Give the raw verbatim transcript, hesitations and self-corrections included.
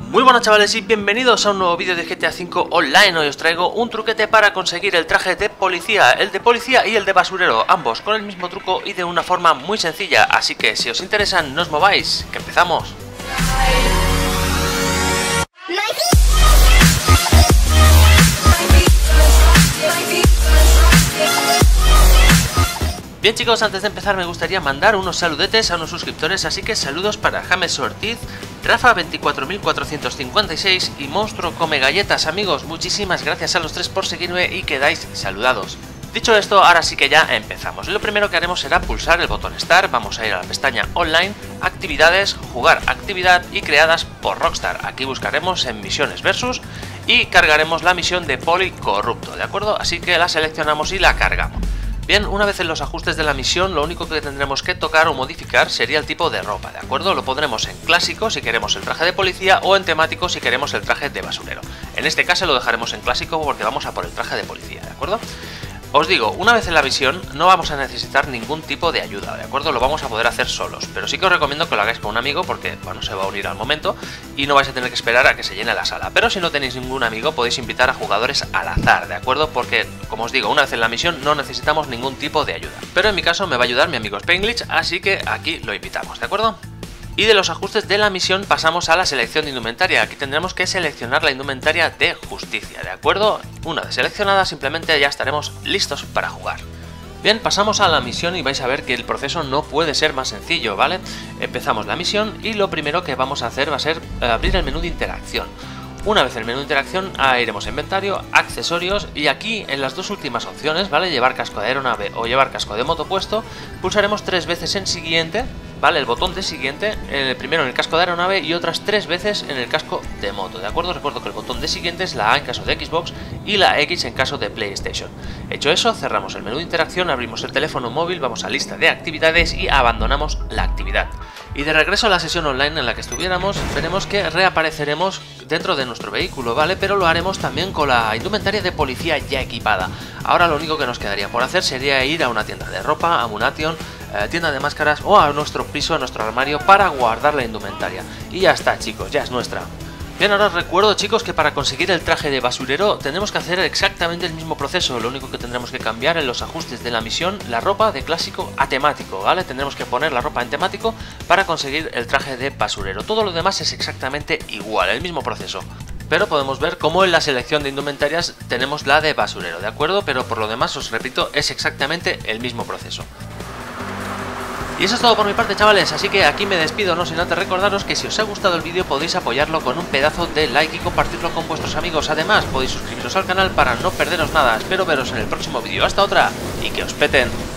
Muy buenas chavales y bienvenidos a un nuevo vídeo de G T A cinco Online. Hoy os traigo un truquete para conseguir el traje de policía, el de policía y el de basurero, ambos con el mismo truco y de una forma muy sencilla, así que si os interesan no os mováis, que empezamos. Bien chicos, antes de empezar me gustaría mandar unos saludetes a unos suscriptores, así que saludos para James Ortiz, Rafa veinticuatro mil cuatrocientos cincuenta y seis y Monstruo Come Galletas. Amigos, muchísimas gracias a los tres por seguirme y quedáis saludados. Dicho esto, ahora sí que ya empezamos. Lo primero que haremos será pulsar el botón Start, vamos a ir a la pestaña Online, Actividades, Jugar Actividad y Creadas por Rockstar. Aquí buscaremos en Misiones Versus y cargaremos la misión de Poli Corrupto, ¿de acuerdo? Así que la seleccionamos y la cargamos. Bien, una vez en los ajustes de la misión, lo único que tendremos que tocar o modificar sería el tipo de ropa, ¿de acuerdo? Lo pondremos en clásico si queremos el traje de policía o en temático si queremos el traje de basurero. En este caso lo dejaremos en clásico porque vamos a por el traje de policía, ¿de acuerdo? Os digo, una vez en la misión no vamos a necesitar ningún tipo de ayuda, ¿de acuerdo? Lo vamos a poder hacer solos, pero sí que os recomiendo que lo hagáis con un amigo porque, bueno, se va a unir al momento y no vais a tener que esperar a que se llene la sala. Pero si no tenéis ningún amigo podéis invitar a jugadores al azar, ¿de acuerdo? Porque, como os digo, una vez en la misión no necesitamos ningún tipo de ayuda. Pero en mi caso me va a ayudar mi amigo Spenglitch, así que aquí lo invitamos, ¿de acuerdo? Y de los ajustes de la misión pasamos a la selección de indumentaria. Aquí tendremos que seleccionar la indumentaria de justicia, ¿de acuerdo? Una vez seleccionada simplemente ya estaremos listos para jugar. Bien, pasamos a la misión y vais a ver que el proceso no puede ser más sencillo, ¿vale? Empezamos la misión y lo primero que vamos a hacer va a ser abrir el menú de interacción. Una vez en el menú de interacción iremos a inventario, accesorios y aquí en las dos últimas opciones, ¿vale? Llevar casco de aeronave o llevar casco de moto puesto, pulsaremos tres veces en siguiente, ¿vale? El botón de siguiente, el primero en el casco de aeronave y otras tres veces en el casco de moto, ¿de acuerdo? Recuerdo que el botón de siguiente es la A en caso de Xbox y la X en caso de PlayStation. Hecho eso, cerramos el menú de interacción, abrimos el teléfono móvil, vamos a lista de actividades y abandonamos la actividad. Y de regreso a la sesión online en la que estuviéramos, veremos que reapareceremos dentro de nuestro vehículo, ¿vale? Pero lo haremos también con la indumentaria de policía ya equipada. Ahora lo único que nos quedaría por hacer sería ir a una tienda de ropa, a Munation, eh, tienda de máscaras o a nuestro piso, a nuestro armario para guardar la indumentaria. Y ya está chicos, ya es nuestra. Bien, ahora os recuerdo chicos que para conseguir el traje de basurero tendremos que hacer exactamente el mismo proceso. Lo único que tendremos que cambiar en los ajustes de la misión, la ropa de clásico a temático, ¿vale? Tendremos que poner la ropa en temático para conseguir el traje de basurero. Todo lo demás es exactamente igual, el mismo proceso. Pero podemos ver cómo en la selección de indumentarias tenemos la de basurero, ¿de acuerdo? Pero por lo demás, os repito, es exactamente el mismo proceso. Y eso es todo por mi parte chavales, así que aquí me despido, no sin antes recordaros que si os ha gustado el vídeo podéis apoyarlo con un pedazo de like y compartirlo con vuestros amigos. Además podéis suscribiros al canal para no perderos nada. Espero veros en el próximo vídeo. Hasta otra y que os peten.